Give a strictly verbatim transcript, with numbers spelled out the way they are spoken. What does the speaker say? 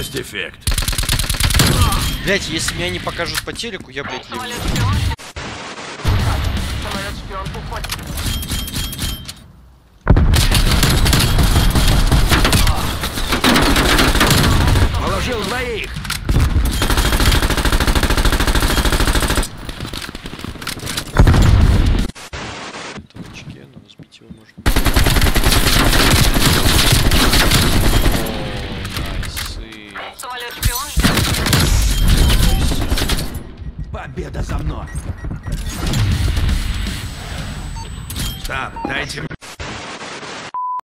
есть дефект. Блять, если меня не покажут по телеку, я, блядь, ливну. Самолет-шпион уходит. Положил двоих. Это в очке, но сбить его можно. О, Самолет-шпион. Победа за мной. Штаб, дайте мне.